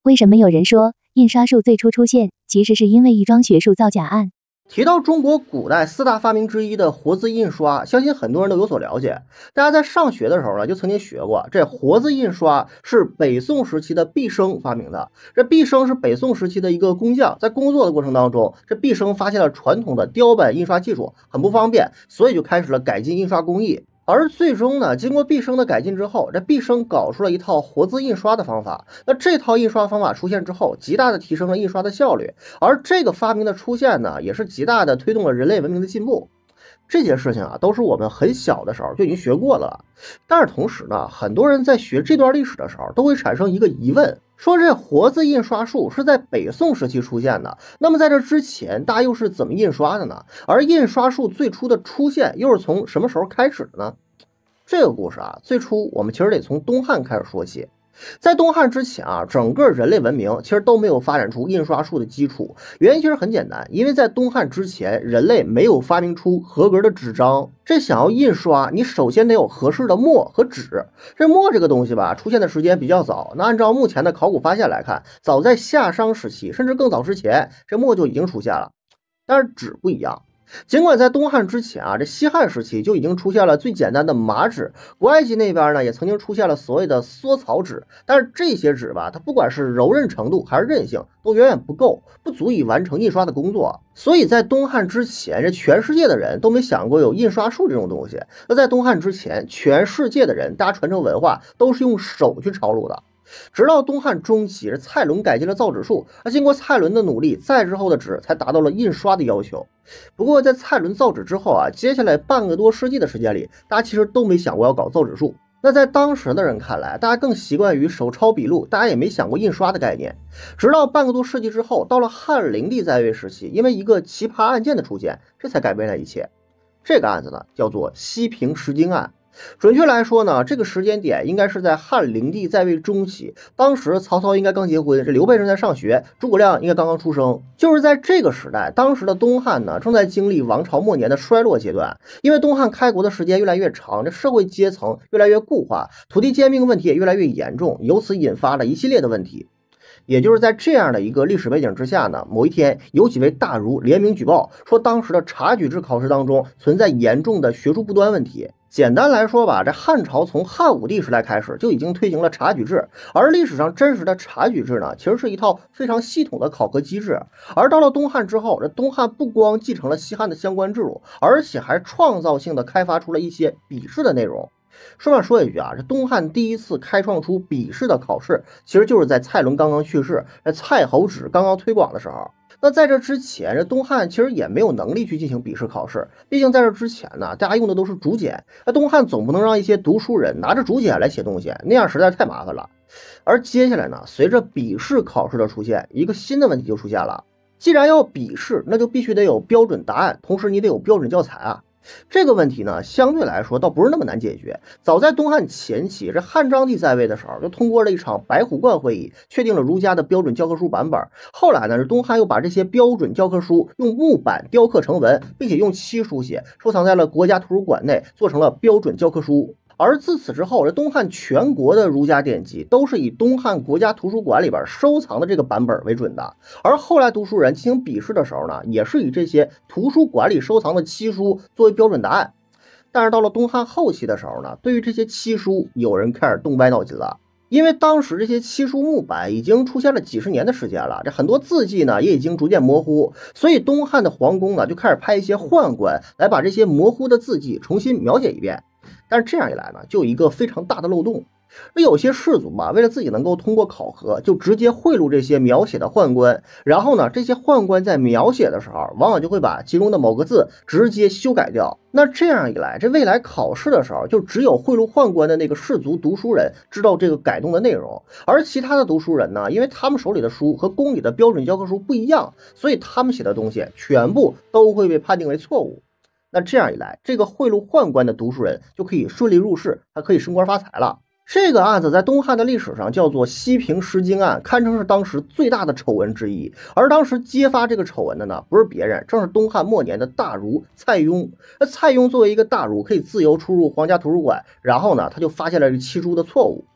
为什么有人说印刷术最初出现，其实是因为一桩学术造假案？ 提到中国古代4大发明之一的活字印刷，相信很多人都有所了解。大家在上学的时候呢，就曾经学过，这活字印刷是北宋时期的毕升发明的。这毕升是北宋时期的一个工匠，在工作的过程当中，这毕升发现了传统的雕版印刷技术很不方便，所以就开始了改进印刷工艺。而最终呢，经过毕升的改进之后，这毕升搞出了一套活字印刷的方法。那这套印刷方法出现之后，极大的提升了印刷的效率。而这个发明的出现呢，也是极大的推动了人类文明的进步。这些事情啊，都是我们很小的时候就已经学过了。但是同时呢，很多人在学这段历史的时候，都会产生一个疑问，说这活字印刷术是在北宋时期出现的，那么在这之前，大家又是怎么印刷的呢？而印刷术最初的出现又是从什么时候开始的呢？这个故事啊，最初我们其实得从东汉开始说起。在东汉之前啊，整个人类文明其实都没有发展出印刷术的基础。原因其实很简单，因为在东汉之前，人类没有发明出合格的纸张。这想要印刷，你首先得有合适的墨和纸。这墨这个东西吧，出现的时间比较早。那按照目前的考古发现来看，早在夏商时期，甚至更早之前，这墨就已经出现了。但是纸不一样。尽管在东汉之前啊，这西汉时期就已经出现了最简单的麻纸，古埃及那边呢也曾经出现了所谓的缩草纸，但是这些纸吧，它不管是柔韧程度还是韧性，都远远不够，不足以完成印刷的工作。所以在东汉之前，这全世界的人都没想过有印刷术这种东西。那在东汉之前，全世界的人大家传承文化都是用手去抄录的。直到东汉中期，蔡伦改进了造纸术，经过蔡伦的努力，再之后的纸才达到了印刷的要求。不过在蔡伦造纸之后啊，接下来半个多世纪的时间里，大家其实都没想过要搞造纸术。那在当时的人看来，大家更习惯于手抄笔录，大家也没想过印刷的概念。直到半个多世纪之后，到了汉灵帝在位时期，因为一个奇葩案件的出现，这才改变了一切。这个案子呢，叫做西平石经案。准确来说呢，这个时间点应该是在汉灵帝在位中期，当时曹操应该刚结婚，这刘备正在上学，诸葛亮应该刚刚出生。就是在这个时代，当时的东汉呢，正在经历王朝末年的衰落阶段，因为东汉开国的时间越来越长，这社会阶层越来越固化，土地兼并问题也越来越严重，由此引发了一系列的问题。也就是在这样的一个历史背景之下呢，某一天有几位大儒联名举报，说当时的察举制考试当中存在严重的学术不端问题。简单来说吧，这汉朝从汉武帝时代开始就已经推行了察举制，而历史上真实的察举制呢，其实是一套非常系统的考核机制。而到了东汉之后，这东汉不光继承了西汉的相关制度，而且还创造性的开发出了一些笔试的内容。顺便说一句啊，这东汉第一次开创出笔试的考试，其实就是在蔡伦刚刚去世，蔡侯纸刚刚推广的时候。那在这之前，这东汉其实也没有能力去进行笔试考试，毕竟在这之前呢，大家用的都是竹简，那东汉总不能让一些读书人拿着竹简来写东西，那样实在太麻烦了。而接下来呢，随着笔试考试的出现，一个新的问题就出现了。既然要笔试，那就必须得有标准答案，同时你得有标准教材啊。这个问题呢，相对来说倒不是那么难解决。早在东汉前期，这汉章帝在位的时候，就通过了一场白虎观会议，确定了儒家的标准教科书版本。后来呢，东汉又把这些标准教科书用木板雕刻成文，并且用漆书写，收藏在了国家图书馆内，做成了标准教科书。而自此之后，这东汉全国的儒家典籍都是以东汉国家图书馆里边收藏的这个版本为准的。而后来读书人进行笔试的时候呢，也是以这些图书馆里收藏的漆书作为标准答案。但是到了东汉后期的时候呢，对于这些漆书，有人开始动歪脑筋了。因为当时这些漆书木板已经出现了几十年的时间了，这很多字迹呢也已经逐渐模糊，所以东汉的皇宫呢就开始派一些宦官来把这些模糊的字迹重新描写一遍。但是这样一来呢，就有一个非常大的漏洞。有些士族吧，为了自己能够通过考核，就直接贿赂这些描写的宦官，然后呢，这些宦官在描写的时候，往往就会把其中的某个字直接修改掉。那这样一来，这未来考试的时候，就只有贿赂宦官的那个士族读书人知道这个改动的内容，而其他的读书人呢，因为他们手里的书和宫里的标准教科书不一样，所以他们写的东西全部都会被判定为错误。那这样一来，这个贿赂宦官的读书人就可以顺利入仕，还可以升官发财了。这个案子在东汉的历史上叫做西平石经案，堪称是当时最大的丑闻之一。而当时揭发这个丑闻的呢，不是别人，正是东汉末年的大儒蔡邕。那蔡邕作为一个大儒，可以自由出入皇家图书馆，然后呢，他就发现了这漆书的错误。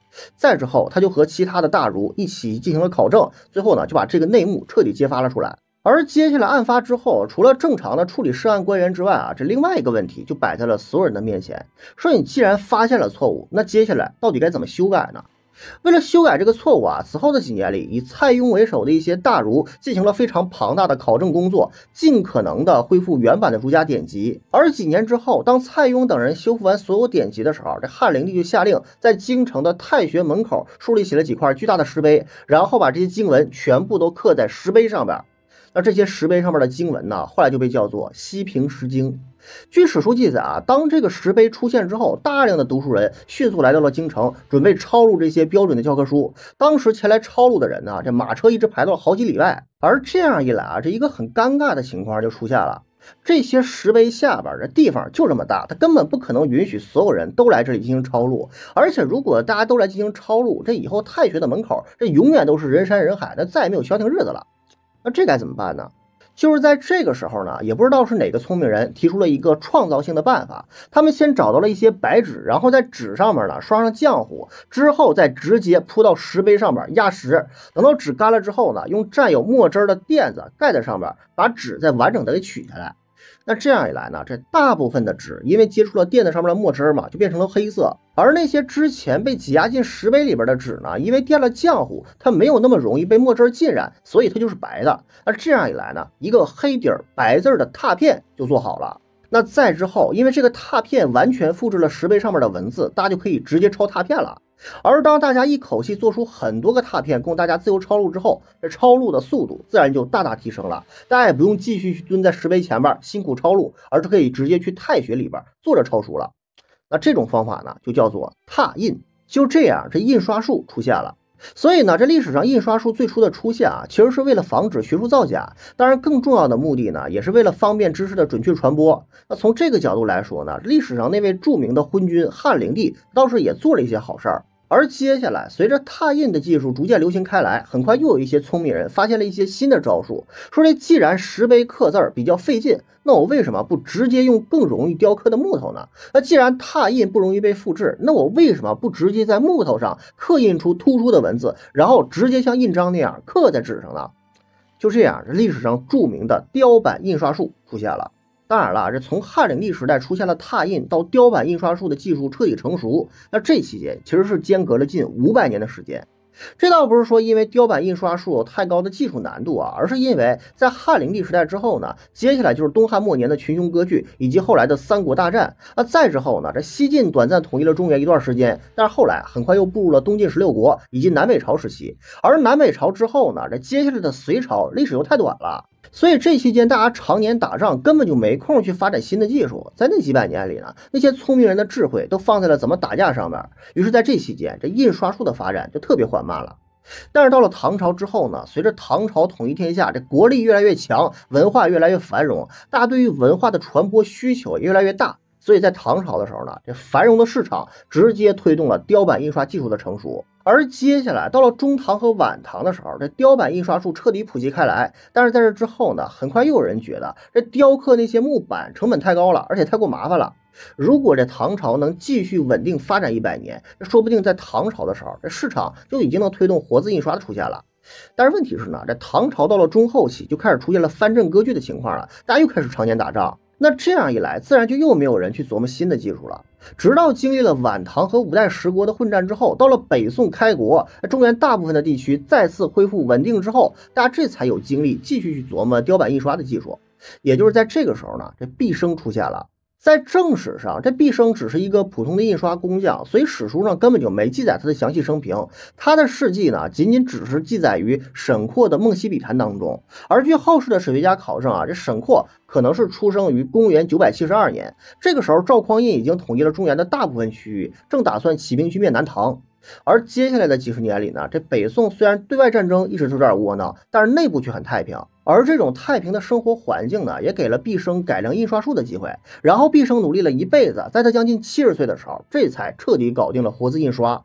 再之后，他就和其他的大儒一起进行了考证，最后呢就把这个内幕彻底揭发了出来。而接下来案发之后，除了正常的处理涉案官员之外啊，这另外一个问题就摆在了所有人的面前，说你既然发现了错误，那接下来到底该怎么修改呢？为了修改这个错误啊，此后的几年里，以蔡邕为首的一些大儒进行了非常庞大的考证工作，尽可能的恢复原版的儒家典籍。而几年之后，当蔡邕等人修复完所有典籍的时候，这汉灵帝就下令在京城的太学门口树立起了几块巨大的石碑，然后把这些经文全部都刻在石碑上边。那这些石碑上面的经文呢，后来就被叫做西平石经。据史书记载啊，当这个石碑出现之后，大量的读书人迅速来到了京城，准备抄录这些标准的教科书。当时前来抄录的人呢，这马车一直排到了好几里外。而这样一来啊，这一个很尴尬的情况就出现了。这些石碑下边的地方就这么大，它根本不可能允许所有人都来这里进行抄录。而且如果大家都来进行抄录，这以后太学的门口，这永远都是人山人海，那再也没有消停日子了。那这该怎么办呢？就是在这个时候呢，也不知道是哪个聪明人提出了一个创造性的办法。他们先找到了一些白纸，然后在纸上面呢刷上浆糊，之后再直接铺到石碑上面压实。等到纸干了之后呢，用蘸有墨汁的垫子盖在上面，把纸再完整的给取下来。那这样一来呢，这大部分的纸因为接触了垫子上面的墨汁嘛，就变成了黑色。而那些之前被挤压进石碑里边的纸呢，因为垫了浆糊，它没有那么容易被墨汁浸染，所以它就是白的。那这样一来呢，一个黑底白字的拓片就做好了。那再之后，因为这个拓片完全复制了石碑上面的文字，大家就可以直接抄拓片了。而当大家一口气做出很多个拓片供大家自由抄录之后，这抄录的速度自然就大大提升了。大家也不用继续去蹲在石碑前边辛苦抄录，而是可以直接去太学里边坐着抄书了。那这种方法呢，就叫做拓印。就这样，这印刷术出现了。所以呢，这历史上印刷术最初的出现啊，其实是为了防止学术造假。当然，更重要的目的呢，也是为了方便知识的准确传播。那从这个角度来说呢，历史上那位著名的昏君汉灵帝倒是也做了一些好事儿。而接下来，随着拓印的技术逐渐流行开来，很快又有一些聪明人发现了一些新的招数，说这既然石碑刻字比较费劲，那我为什么不直接用更容易雕刻的木头呢？那既然拓印不容易被复制，那我为什么不直接在木头上刻印出突出的文字，然后直接像印章那样刻在纸上呢？就这样，这历史上著名的雕版印刷术出现了。当然了，这从汉灵帝时代出现了拓印到雕版印刷术的技术彻底成熟，那这期间其实是间隔了近500年的时间。这倒不是说因为雕版印刷术有太高的技术难度啊，而是因为在汉灵帝时代之后呢，接下来就是东汉末年的群雄割据，以及后来的三国大战。那再之后呢，这西晋短暂统一了中原一段时间，但是后来很快又步入了东晋16国以及南北朝时期。而南北朝之后呢，这接下来的隋朝历史又太短了。所以这期间大家常年打仗，根本就没空去发展新的技术。在那几百年里呢，那些聪明人的智慧都放在了怎么打架上面。于是在这期间，这印刷术的发展就特别缓慢了。但是到了唐朝之后呢，随着唐朝统一天下，这国力越来越强，文化越来越繁荣，大家对于文化的传播需求也越来越大。所以在唐朝的时候呢，这繁荣的市场直接推动了雕版印刷技术的成熟。而接下来到了中唐和晚唐的时候，这雕版印刷术彻底普及开来。但是在这之后呢，很快又有人觉得这雕刻那些木板成本太高了，而且太过麻烦了。如果这唐朝能继续稳定发展100年，说不定在唐朝的时候，这市场就已经能推动活字印刷的出现了。但是问题是呢，这唐朝到了中后期就开始出现了藩镇割据的情况了，大家又开始常年打仗。那这样一来，自然就又没有人去琢磨新的技术了。直到经历了晚唐和5代十国的混战之后，到了北宋开国，中原大部分的地区再次恢复稳定之后，大家这才有精力继续去琢磨雕版印刷的技术。也就是在这个时候呢，这毕升出现了。在正史上，这毕升只是一个普通的印刷工匠，所以史书上根本就没记载他的详细生平。他的事迹呢，仅仅只是记载于沈括的《梦溪笔谈》当中。而据后世的史学家考证啊，这沈括可能是出生于公元972年，这个时候赵匡胤已经统一了中原的大部分区域，正打算起兵去灭南唐。而接下来的几十年里呢，这北宋虽然对外战争一直有点窝囊，但是内部却很太平。而这种太平的生活环境呢，也给了毕升改良印刷术的机会。然后毕升努力了一辈子，在他将近70岁的时候，这才彻底搞定了活字印刷。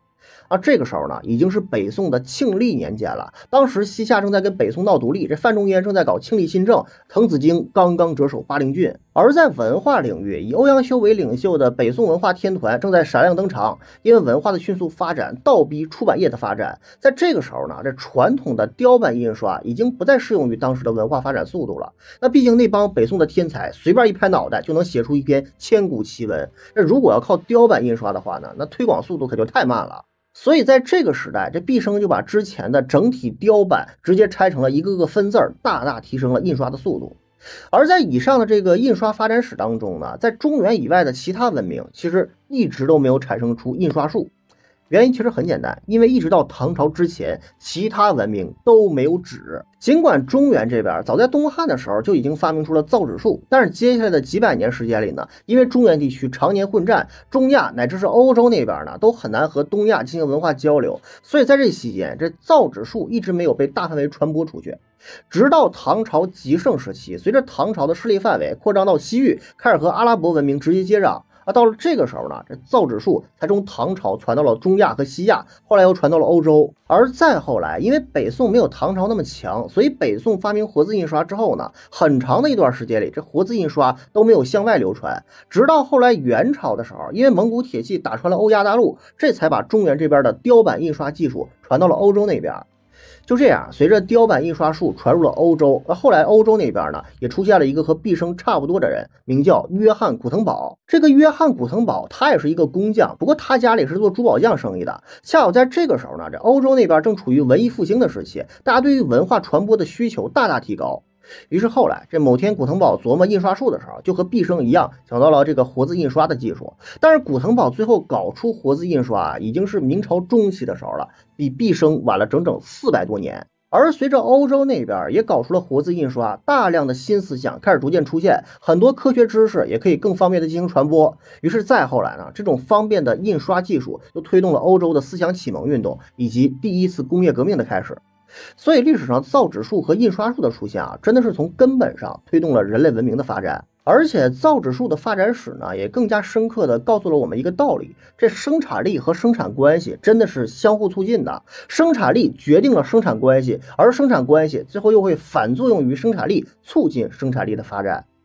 这个时候呢，已经是北宋的庆历年间了。当时西夏正在跟北宋闹独立，这范仲淹正在搞庆历新政，滕子京刚刚折手巴陵郡。而在文化领域，以欧阳修为领袖的北宋文化天团正在闪亮登场，因为文化的迅速发展，倒逼出版业的发展。在这个时候呢，这传统的雕版印刷已经不再适用于当时的文化发展速度了。那毕竟那帮北宋的天才，随便一拍脑袋就能写出一篇千古奇文。那如果要靠雕版印刷的话呢，那推广速度可就太慢了。所以在这个时代，这毕生就把之前的整体雕版直接拆成了一个个分字，大大提升了印刷的速度。而在以上的这个印刷发展史当中呢，在中原以外的其他文明其实一直都没有产生出印刷术。原因其实很简单，因为一直到唐朝之前，其他文明都没有纸。尽管中原这边早在东汉的时候就已经发明出了造纸术，但是接下来的几百年时间里呢，因为中原地区常年混战，中亚乃至是欧洲那边呢，都很难和东亚进行文化交流，所以在这期间，这造纸术一直没有被大范围传播出去。直到唐朝极盛时期，随着唐朝的势力范围扩张到西域，开始和阿拉伯文明直接接壤。到了这个时候呢，这造纸术才从唐朝传到了中亚和西亚，后来又传到了欧洲。而再后来，因为北宋没有唐朝那么强，所以北宋发明活字印刷之后呢，很长的一段时间里，这活字印刷都没有向外流传。直到后来元朝的时候，因为蒙古铁器打穿了欧亚大陆，这才把中原这边的雕版印刷技术传到了欧洲那边。就这样，随着雕版印刷术传入了欧洲，后来欧洲那边呢，也出现了一个和毕生差不多的人，名叫约翰古腾堡。这个约翰古腾堡，他也是一个工匠，不过他家里是做珠宝匠生意的。恰好在这个时候呢，这欧洲那边正处于文艺复兴的时期，大家对于文化传播的需求大大提高。于是后来，这某天古腾堡琢磨印刷术的时候，就和毕生一样想到了这个活字印刷的技术。但是古腾堡最后搞出活字印刷已经是明朝中期的时候了，比毕生晚了整整400多年。而随着欧洲那边也搞出了活字印刷，大量的新思想开始逐渐出现，很多科学知识也可以更方便的进行传播。于是再后来呢，这种方便的印刷技术又推动了欧洲的思想启蒙运动以及第一次工业革命的开始。所以历史上造纸术和印刷术的出现真的是从根本上推动了人类文明的发展。而且造纸术的发展史呢，也更加深刻的告诉了我们一个道理，这生产力和生产关系真的是相互促进的，生产力决定了生产关系，而生产关系最后又会反作用于生产力，促进生产力的发展。